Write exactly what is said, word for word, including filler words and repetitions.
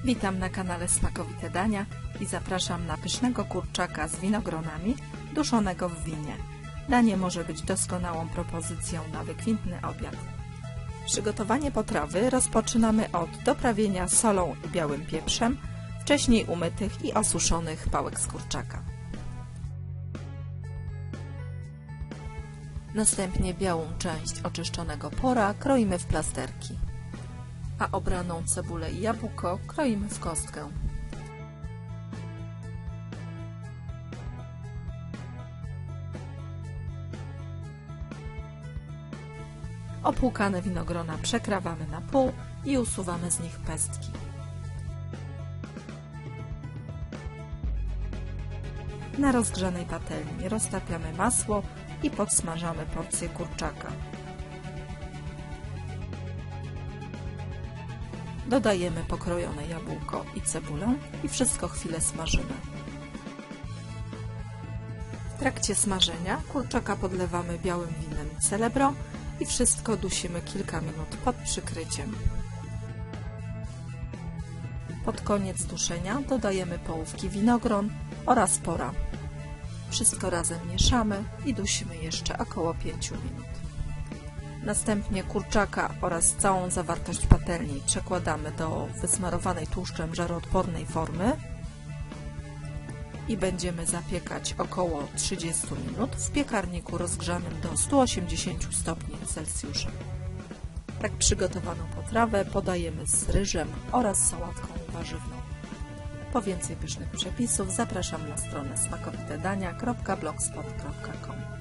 Witam na kanale Smakowite Dania i zapraszam na pysznego kurczaka z winogronami duszonego w winie. Danie może być doskonałą propozycją na wykwintny obiad. Przygotowanie potrawy rozpoczynamy od doprawienia solą i białym pieprzem wcześniej umytych i osuszonych pałek z kurczaka. Następnie białą część oczyszczonego pora kroimy w plasterki, a obraną cebulę i jabłko kroimy w kostkę. Opłukane winogrona przekrawamy na pół i usuwamy z nich pestki. Na rozgrzanej patelni roztapiamy masło i podsmażamy porcję kurczaka. Dodajemy pokrojone jabłko i cebulę i wszystko chwilę smażymy. W trakcie smażenia kurczaka podlewamy białym winem Celebro i wszystko dusimy kilka minut pod przykryciem. Pod koniec duszenia dodajemy połówki winogron oraz pora. Wszystko razem mieszamy i dusimy jeszcze około pięciu minut. Następnie kurczaka oraz całą zawartość patelni przekładamy do wysmarowanej tłuszczem żaroodpornej formy i będziemy zapiekać około trzydziestu minut w piekarniku rozgrzanym do stu osiemdziesięciu stopni Celsjusza. Tak przygotowaną potrawę podajemy z ryżem oraz sałatką warzywną. Po więcej pysznych przepisów zapraszam na stronę smakowitedania kropka blogspot kropka com.